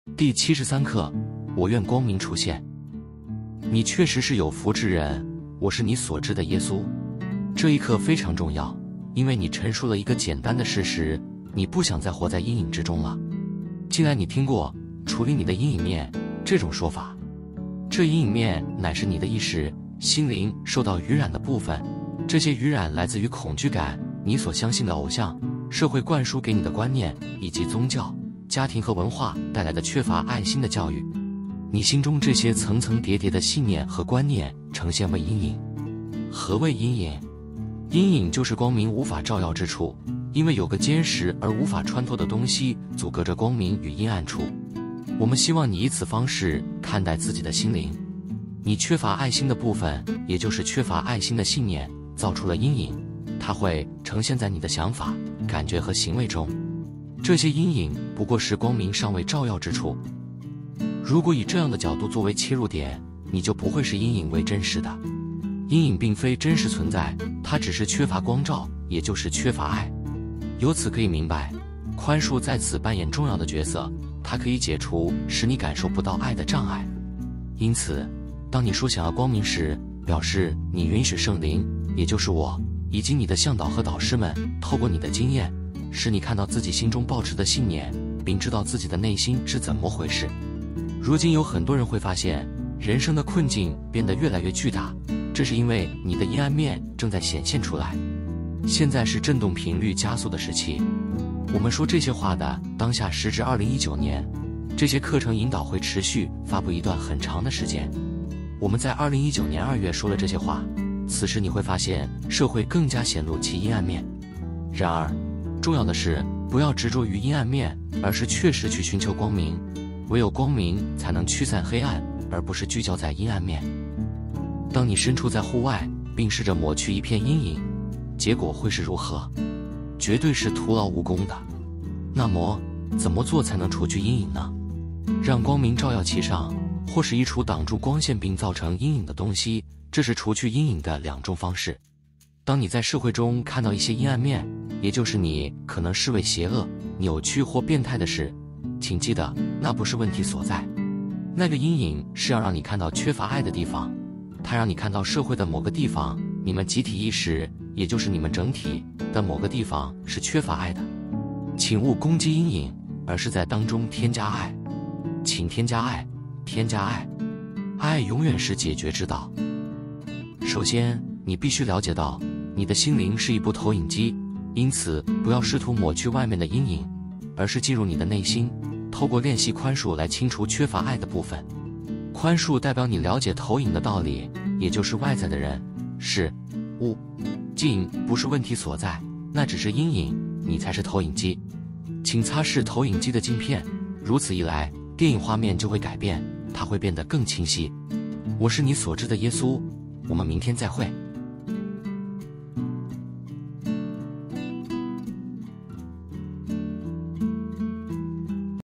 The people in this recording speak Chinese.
第73课，我愿光明出现。你确实是有福之人，我是你所知的耶稣。这一课非常重要，因为你陈述了一个简单的事实，你不想再活在阴影之中了。近来你听过处理你的阴影面这种说法，这阴影面乃是你的意识、心灵受到污染的部分，这些污染来自于恐惧感、你所相信的偶像、社会灌输给你的观念，以及宗教、家庭和文化带来的缺乏爱心的教育。你心中这些层层叠叠的信念和观念呈现为阴影。何谓阴影？阴影就是光明无法照耀之处，因为有个坚实而无法穿透的东西阻隔着光明与阴暗处。我们希望你以此方式看待自己的心灵。你缺乏爱心的部分，也就是缺乏爱心的信念，造出了阴影，它会呈现在你的想法、感觉和行为中。这些阴影不过是光明尚未照耀之处。如果以这样的角度作为切入点，你就不会视阴影为真实的。阴影并非真实存在，它只是缺乏光照，也就是缺乏爱。由此可以明白，宽恕在此扮演重要的角色，它可以解除使你感受不到爱的障碍。因此，当你说想要光明时，表示你允许圣灵，也就是我，以及你的向导和导师们，透过你的经验，使你看到自己心中抱持的信念，并知道自己的内心是怎么回事。如今有很多人会发现，人生的困境变得越来越巨大，这是因为你的阴暗面正在显现出来。现在是振动频率加速的时期。我们说这些话的当下时至2019年，这些课程引导会持续发布一段很长的时间。我们在2019年2月说了这些话，此时你会发现社会更加显露其阴暗面。然而，重要的是不要执着于阴暗面，而是确实去寻求光明。唯有光明才能驱散黑暗，而不是聚焦在阴暗面。当你身处在户外，并试着抹去一片阴影，结果会是如何？绝对是徒劳无功的。那么，怎么做才能除去阴影呢？让光明照耀其上，或是移除挡住光线并造成阴影的东西，这是除去阴影的2种方式。当你在社会中看到一些阴暗面，也就是你可能视为邪恶、扭曲或变态的事，请记得，那不是问题所在。那个阴影是要让你看到缺乏爱的地方，它让你看到社会的某个地方，你们集体意识，也就是你们整体的某个地方是缺乏爱的。请勿攻击阴影，而是在当中添加爱。请添加爱，添加爱。爱永远是解决之道。首先，你必须了解到，你的心灵是一部投影机，因此不要试图抹去外面的阴影，而是进入你的内心，透过练习宽恕来清除缺乏爱的部分。宽恕代表你了解投影的道理，也就是外在的人、事、物、境不是问题所在，那只是阴影，你才是投影机。请擦拭投影机的镜片，如此一来，电影画面就会改变，它会变得更清晰。我是你所知的耶稣，我们明天再会。